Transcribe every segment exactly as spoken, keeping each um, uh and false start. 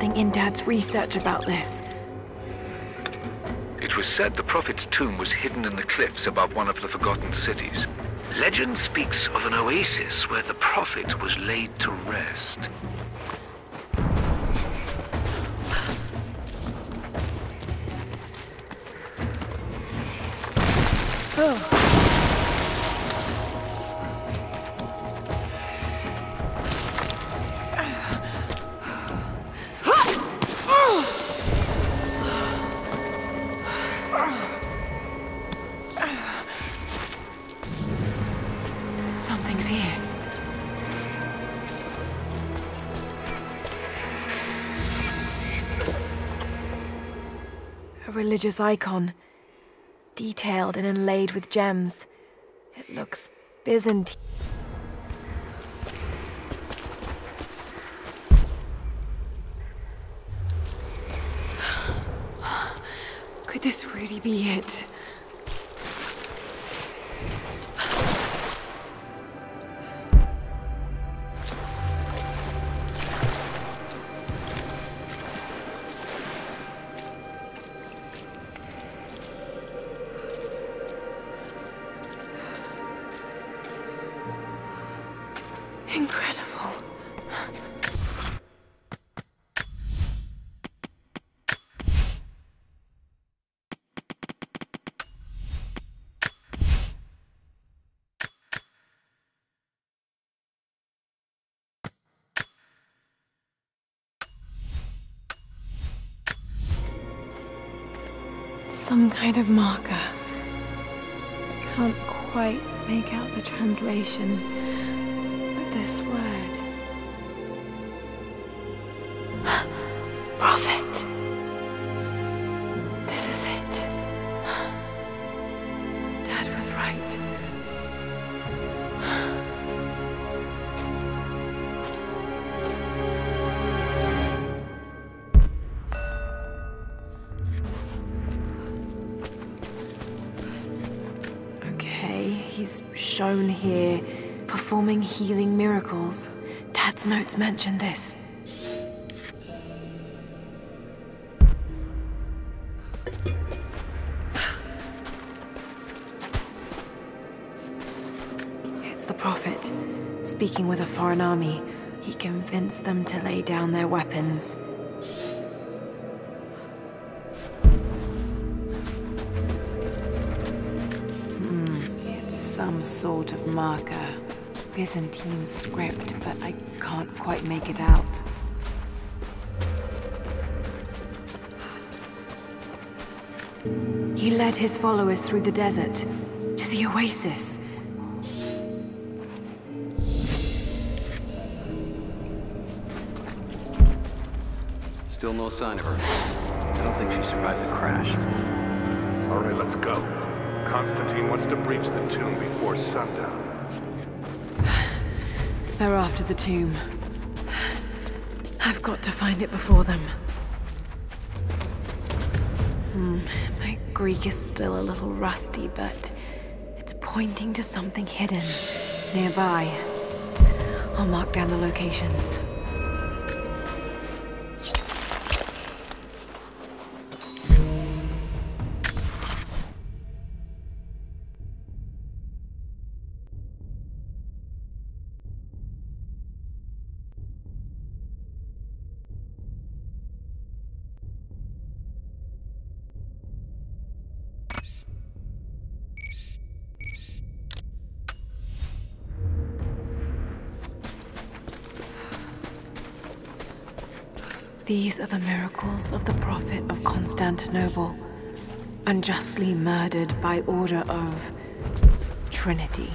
something in Dad's research about this. It was said the Prophet's tomb was hidden in the cliffs above one of the forgotten cities. Legend speaks of an oasis where the Prophet was laid to rest. Oh. Something's here. A religious icon, detailed and inlaid with gems. It looks Byzantine. Could this really be it? Incredible. Some kind of marker. I can't quite make out the translation. This word. Prophet. This is it. Dad was right. Okay, he's shown here performing healing miracles. Dad's notes mention this. It's the Prophet, speaking with a foreign army. He convinced them to lay down their weapons. Hmm, it's some sort of marker. Byzantine script, but I can't quite make it out. He led his followers through the desert, to the oasis. Still no sign of her. I don't think she survived the crash. All right, let's go. Constantine wants to breach the tomb before sundown. They're after the tomb. I've got to find it before them. Hmm, my Greek is still a little rusty, but it's pointing to something hidden nearby. I'll mark down the locations. These are the miracles of the Prophet of Constantinople, unjustly murdered by order of Trinity.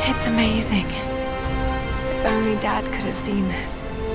It's amazing. If only Dad could have seen this.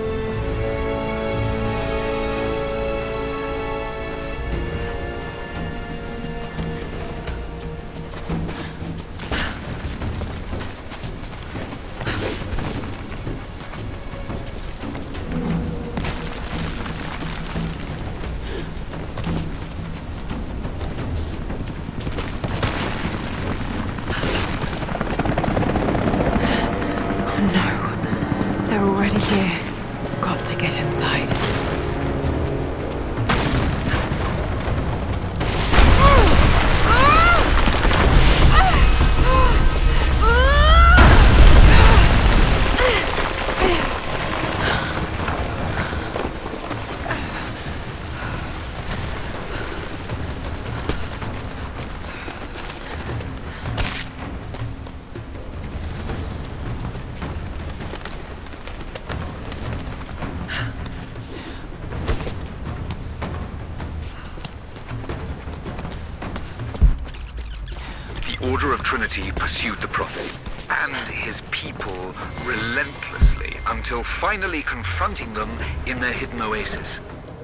Order of Trinity pursued the Prophet and his people relentlessly until finally confronting them in their hidden oasis.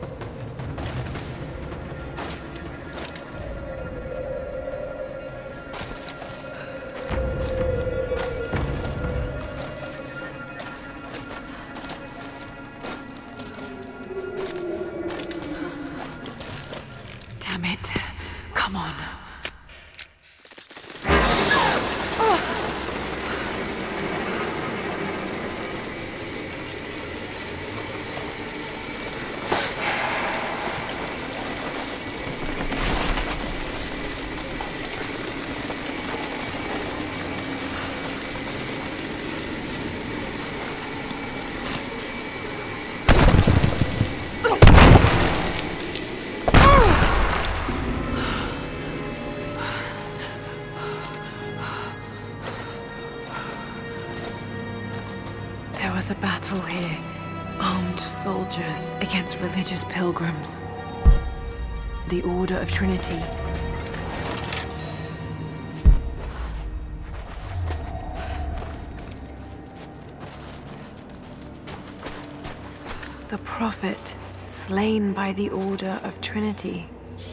Damn it. Come on. There was a battle here. Armed soldiers against religious pilgrims. The Order of Trinity. The Prophet, slain by the Order of Trinity.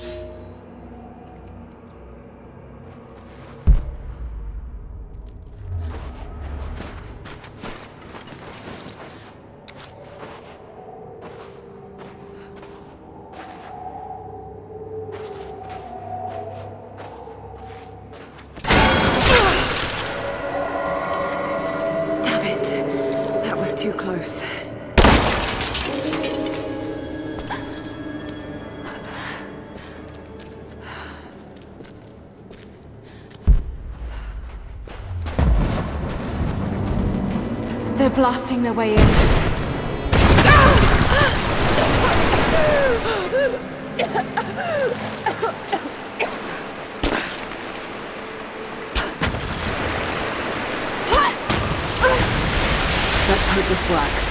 Too close. They're blasting their way in. Let's hope this works.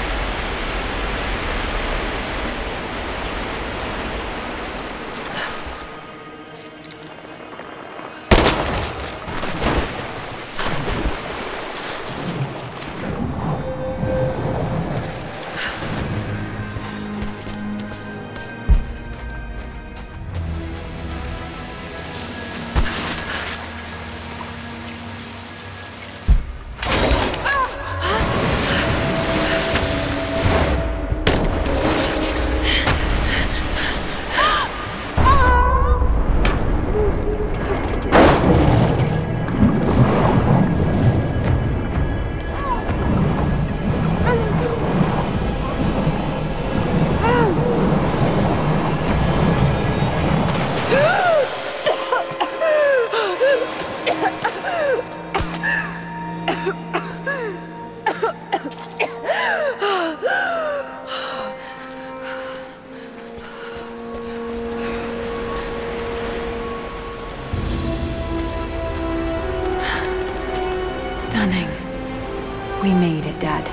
Stunning. We made it, Dad.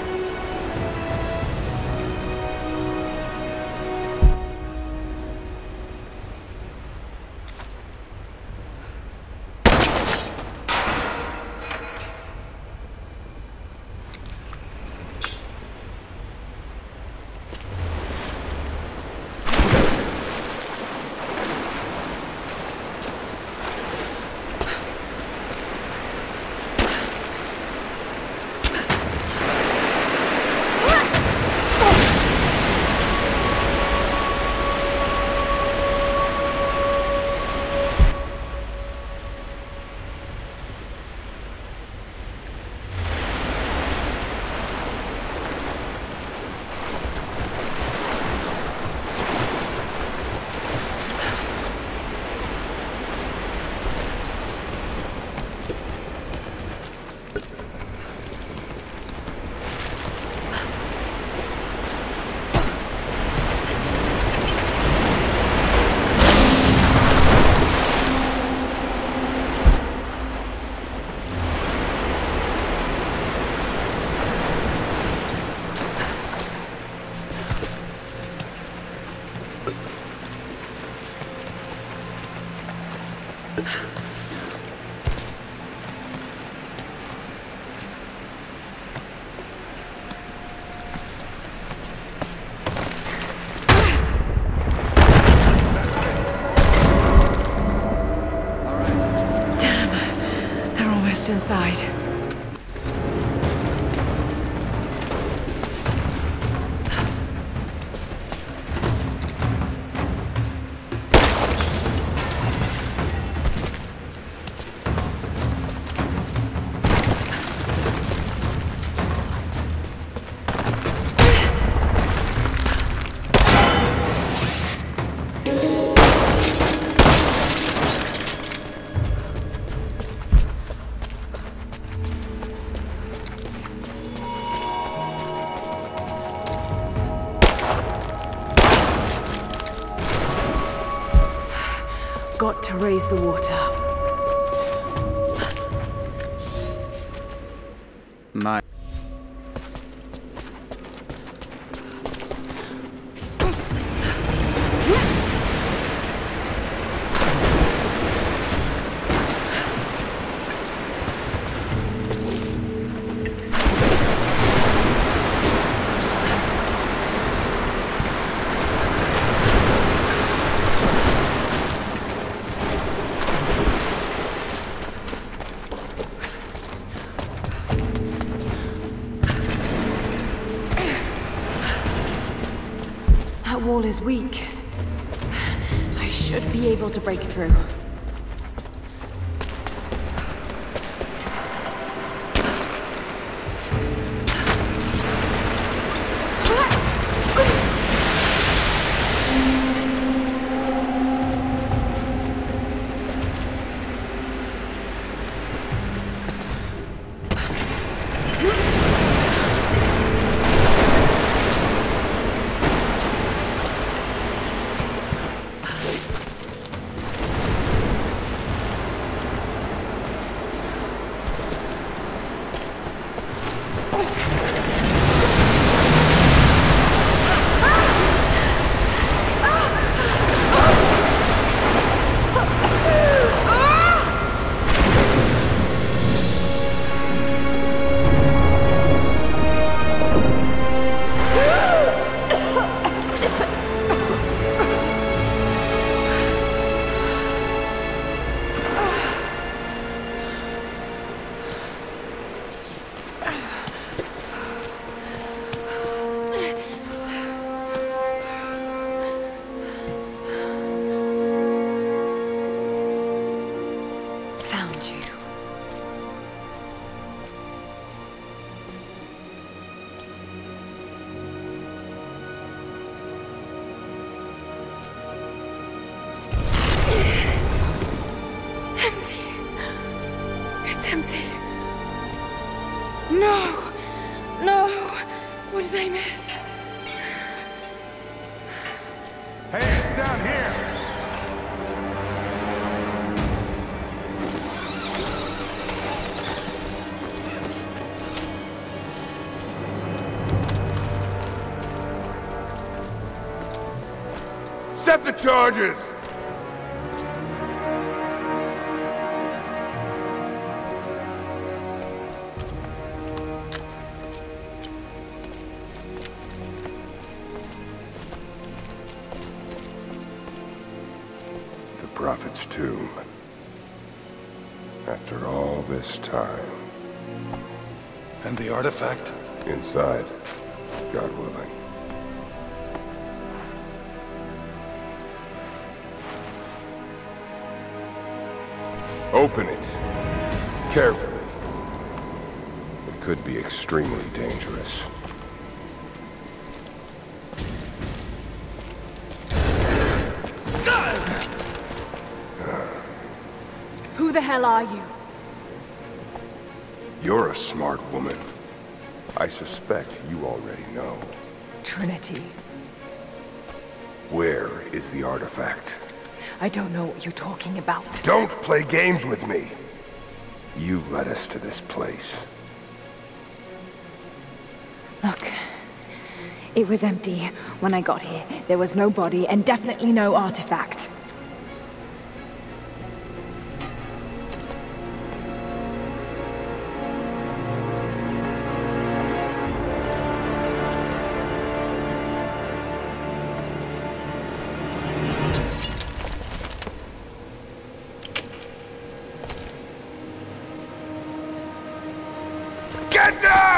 side. Got to raise the water. My... That wall is weak. I should be able to break through. Empty. No! No! What did I miss? Hey, it's down here! Set the charges! Prophet's tomb. After all this time. And the artifact? Inside, God willing. Open it. Carefully. It could be extremely dangerous. Who the hell are you? You're a smart woman. I suspect you already know. Trinity. Where is the artifact? I don't know what you're talking about. Don't play games with me! You led us to this place. Look, it was empty when I got here. There was no body and definitely no artifact. die!